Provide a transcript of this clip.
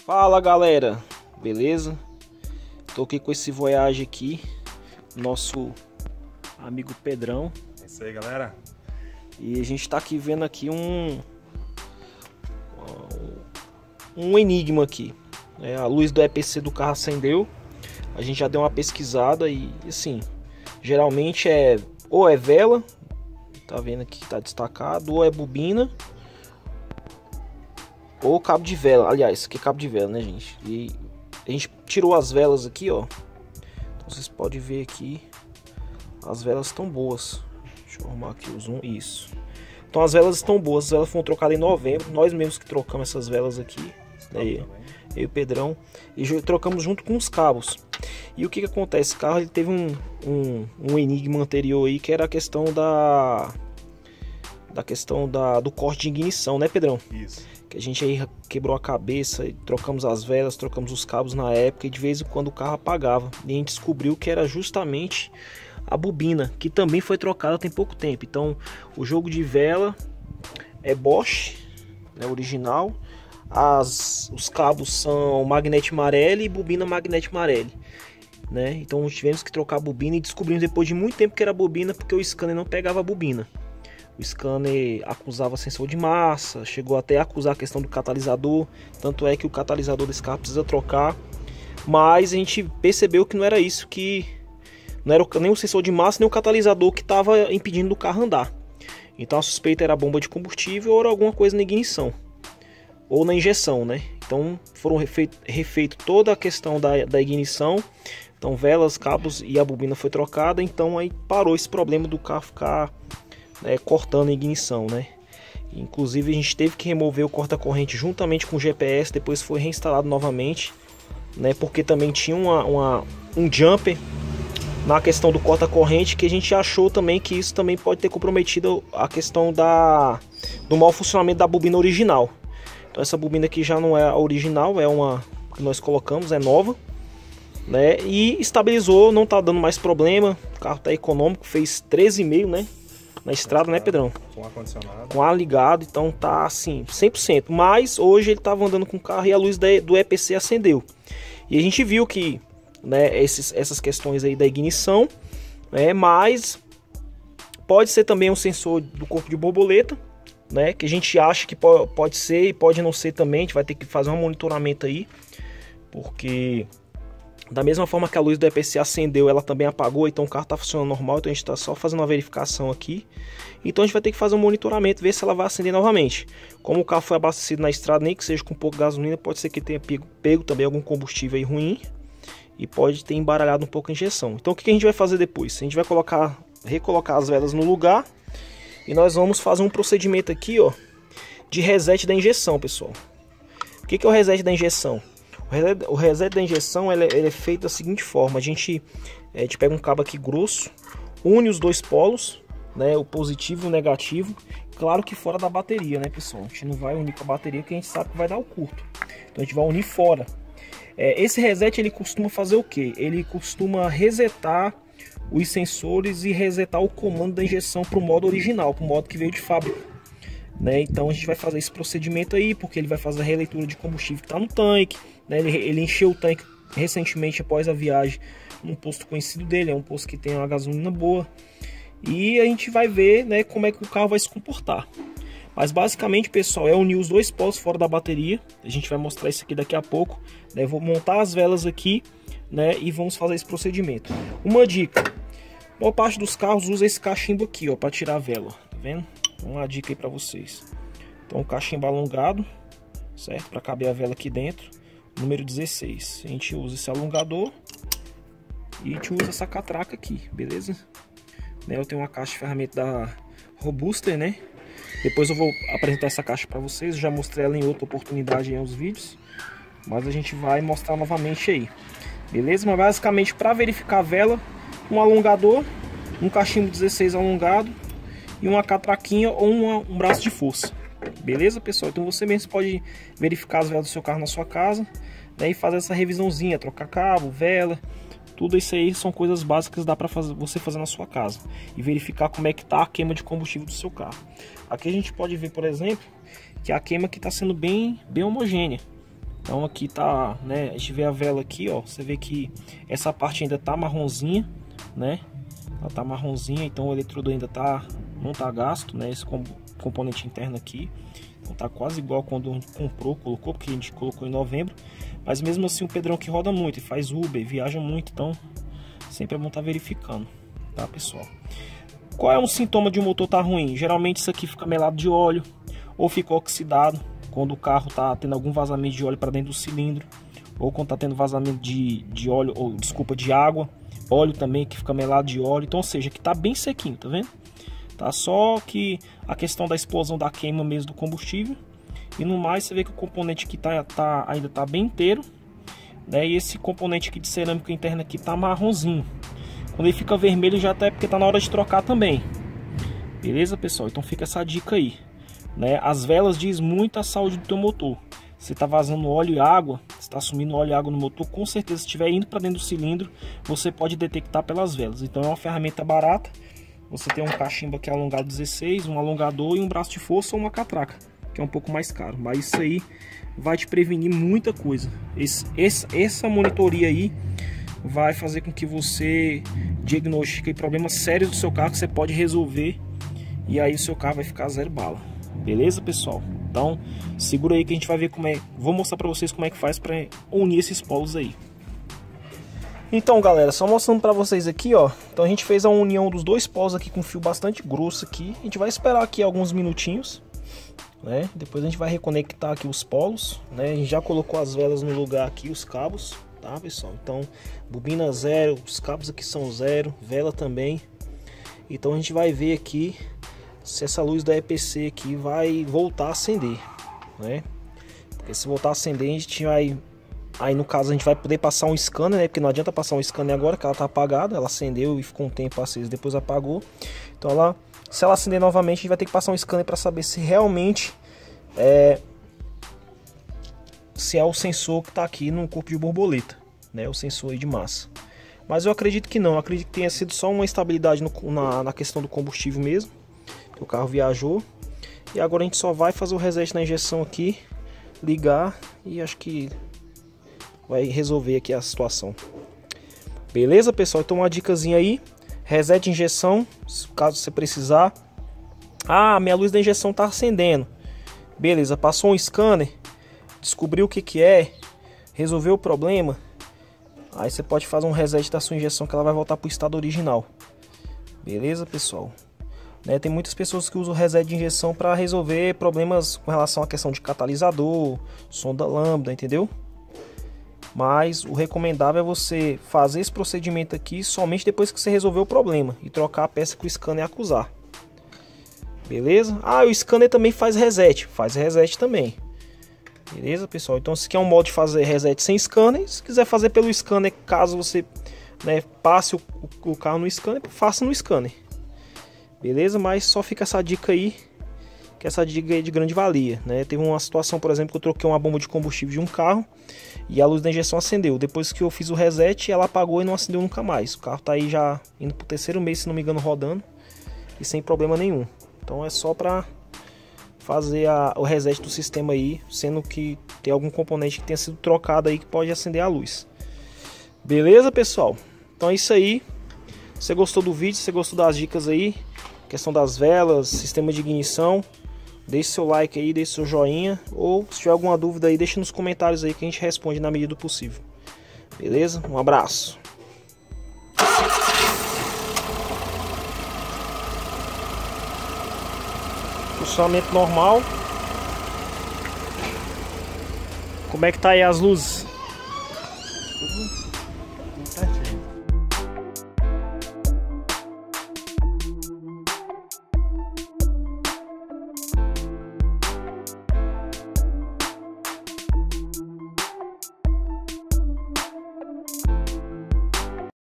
Fala galera, beleza? Tô aqui com esse Voyage aqui, nosso amigo Pedrão. É isso aí, galera. E a gente tá aqui vendo aqui um enigma aqui. A luz do EPC do carro acendeu. A gente já deu uma pesquisada e assim, geralmente ou é vela, tá vendo aqui que tá destacado, ou é bobina, ou cabo de vela. Aliás, isso aqui é cabo de vela, né, gente? E a gente tirou as velas aqui, ó. Então vocês podem ver aqui, as velas estão boas. Deixa eu arrumar aqui o zoom. Isso. Então as velas estão boas. As velas foram trocadas em novembro. Nós mesmos que trocamos essas velas aqui. Eu e o Pedrão. E trocamos junto com os cabos. E o que acontece? O carro ele teve um enigma anterior aí, que era a questão do corte de ignição, né, Pedrão? Isso. Que a gente aí quebrou a cabeça e trocamos as velas, trocamos os cabos na época e de vez em quando o carro apagava. E a gente descobriu que era justamente a bobina, que também foi trocada tem pouco tempo. Então o jogo de vela é Bosch, né, original. Os cabos são Magnete Marelli e bobina Magnete Marelli, né? Então tivemos que trocar a bobina e descobrimos depois de muito tempo que era bobina, porque o scanner não pegava a bobina. O scanner acusava sensor de massa, chegou até a acusar a questão do catalisador. Tanto é que o catalisador desse carro precisa trocar. Mas a gente percebeu que não era isso, que não era nem o sensor de massa nem o catalisador que estava impedindo o carro andar. Então a suspeita era a bomba de combustível ou era alguma coisa na ignição ou na injeção, né? Então foram refeito toda a questão da ignição. Então velas, cabos e a bobina foi trocada. Então aí parou esse problema do carro ficar cortando a ignição, né? Inclusive a gente teve que remover o corta-corrente juntamente com o GPS. Depois foi reinstalado novamente, né? Porque também tinha um jumper na questão do corta-corrente, que a gente achou também que isso também pode ter comprometido a questão do mau funcionamento da bobina original. Então essa bobina aqui já não é a original, é uma que nós colocamos, é nova, né? E estabilizou, não tá dando mais problema. O carro tá econômico, fez 13,5, né? Na estrada, né, Pedrão? Com ar-condicionado. Com ar ligado, então tá assim, 100%. Mas hoje ele tava andando com o carro e a luz do EPC acendeu. E a gente viu que, né, essas questões aí da ignição, né, mas pode ser também um sensor do corpo de borboleta, né, que a gente acha que pode ser e pode não ser também. A gente vai ter que fazer um monitoramento aí, porque da mesma forma que a luz do EPC acendeu, ela também apagou, então o carro está funcionando normal. Então a gente está só fazendo uma verificação aqui. Então a gente vai ter que fazer um monitoramento, ver se ela vai acender novamente. Como o carro foi abastecido na estrada, nem que seja com pouco gasolina, pode ser que tenha pego também algum combustível aí ruim e pode ter embaralhado um pouco a injeção. Então o que a gente vai fazer depois? A gente vai recolocar as velas no lugar e nós vamos fazer um procedimento aqui, ó, de reset da injeção, pessoal. O que é o reset da injeção? O reset da injeção ele é feito da seguinte forma: a gente pega um cabo aqui grosso, une os dois polos, né, o positivo e o negativo, claro que fora da bateria, né, pessoal? A gente não vai unir com a bateria, que a gente sabe que vai dar o curto, então a gente vai unir fora. Esse reset ele costuma fazer o que? Ele costuma resetar os sensores e resetar o comando da injeção para o modo original, para o modo que veio de fábrica, né? Então a gente vai fazer esse procedimento aí, porque ele vai fazer a releitura de combustível que está no tanque, né? Ele encheu o tanque recentemente após a viagem num posto conhecido dele, é um posto que tem uma gasolina boa, e a gente vai ver, né, como é que o carro vai se comportar. Mas basicamente, pessoal, é unir os dois polos fora da bateria. A gente vai mostrar isso aqui daqui a pouco, né? Vou montar as velas aqui, né, e vamos fazer esse procedimento. Uma dica: boa parte dos carros usa esse cachimbo aqui, ó, para tirar a vela, tá vendo? Uma dica aí para vocês. Então, o cachimbo alongado, certo? Para caber a vela aqui dentro, número 16. A gente usa esse alongador e a gente usa essa catraca aqui, beleza? Né, eu tenho uma caixa de ferramenta da Robuster, né? Depois eu vou apresentar essa caixa para vocês. Eu já mostrei ela em outra oportunidade em uns vídeos, mas a gente vai mostrar novamente aí, beleza? Mas basicamente, para verificar a vela, um alongador, um cachimbo 16 alongado e uma catraquinha ou um braço de força, beleza, pessoal? Então você mesmo pode verificar as velas do seu carro na sua casa, né, e fazer essa revisãozinha, trocar cabo, vela, tudo isso aí são coisas básicas que dá para você fazer na sua casa e verificar como é que tá a queima de combustível do seu carro. Aqui a gente pode ver, por exemplo, que a queima aqui está sendo bem homogênea, Então aqui tá, né, a gente vê a vela aqui, ó, você vê que essa parte ainda tá marronzinha, né? Ela tá marronzinha, então o eletrodo ainda não tá gasto, né, esse componente interno aqui. Então tá quase igual quando a gente colocou, porque a gente colocou em novembro. Mas mesmo assim, o Pedrão que roda muito e faz Uber, viaja muito, então sempre é bom estar verificando, tá, pessoal? Qual é um sintoma de um motor tá ruim? Geralmente isso aqui fica melado de óleo ou fica oxidado quando o carro tá tendo algum vazamento de óleo para dentro do cilindro, ou quando tá tendo vazamento de óleo, ou desculpa, de água, óleo também que fica melado de óleo. Então, ou seja, que tá bem sequinho, tá vendo? Tá só que a questão da explosão da queima mesmo do combustível. E no mais você vê que o componente aqui ainda tá bem inteiro, né? E esse componente aqui de cerâmica interna aqui tá marronzinho. Quando ele fica vermelho já tá, é porque tá na hora de trocar também. Beleza, pessoal? Então fica essa dica aí, né? As velas diz muito a saúde do teu motor. Se tá vazando óleo e água, se tá sumindo óleo e água no motor, com certeza se estiver indo para dentro do cilindro, você pode detectar pelas velas. Então é uma ferramenta barata. Você tem um cachimbo aqui alongado 16, um alongador e um braço de força ou uma catraca, que é um pouco mais caro. Mas isso aí vai te prevenir muita coisa. Essa monitoria aí vai fazer com que você diagnostique problemas sérios do seu carro que você pode resolver. E aí o seu carro vai ficar zero bala. Beleza, pessoal? Então segura aí que a gente vai ver como é. Vou mostrar para vocês como é que faz para unir esses polos aí. Então, galera, só mostrando para vocês aqui, ó. Então a gente fez a união dos dois polos aqui com fio bastante grosso aqui. A gente vai esperar aqui alguns minutinhos, né? Depois a gente vai reconectar aqui os polos, né? A gente já colocou as velas no lugar aqui, os cabos, tá, pessoal? Então, bobina zero, os cabos aqui são zero, vela também. Então a gente vai ver aqui se essa luz da EPC aqui vai voltar a acender, né? Porque se voltar a acender, a gente vai... Aí no caso a gente vai poder passar um scanner, né? Porque não adianta passar um scanner agora, que ela tá apagada. Ela acendeu e ficou um tempo acesa, depois apagou. Então se ela acender novamente, a gente vai ter que passar um scanner para saber se realmente se é o sensor que tá aqui no corpo de borboleta, né? O sensor aí de massa. Mas eu acredito que não, eu acredito que tenha sido só uma instabilidade na questão do combustível mesmo. Que o carro viajou. E agora a gente só vai fazer o reset na injeção aqui, ligar e acho que vai resolver aqui a situação. Beleza, pessoal? Então uma dicasinha aí. Reset de injeção, caso você precisar. Ah, minha luz da injeção tá acendendo. Beleza, passou um scanner, descobriu o que é, resolveu o problema. Aí você pode fazer um reset da sua injeção que ela vai voltar para o estado original. Beleza, pessoal? Né, tem muitas pessoas que usam o reset de injeção para resolver problemas com relação à questão de catalisador, sonda lambda, entendeu? Mas o recomendável é você fazer esse procedimento aqui somente depois que você resolver o problema e trocar a peça que o scanner acusar. Beleza? Ah, o scanner também faz reset também. Beleza, pessoal? Então se quer um modo de fazer reset sem scanner, se quiser fazer pelo scanner, caso você, né, passe o carro no scanner, faça no scanner. Beleza? Mas só fica essa dica aí, que essa dica é de grande valia, né? Teve uma situação, por exemplo, que eu troquei uma bomba de combustível de um carro e a luz da injeção acendeu. Depois que eu fiz o reset, ela apagou e não acendeu nunca mais. O carro tá aí já indo pro terceiro mês, se não me engano, rodando e sem problema nenhum. Então é só para fazer o reset do sistema aí, sendo que tem algum componente que tenha sido trocado aí que pode acender a luz. Beleza, pessoal? Então é isso aí. Se você gostou do vídeo, se você gostou das dicas aí, questão das velas, sistema de ignição, deixe seu like aí, deixe seu joinha, ou se tiver alguma dúvida aí, deixe nos comentários aí que a gente responde na medida do possível. Beleza? Um abraço. Funcionamento normal. Como é que tá aí as luzes?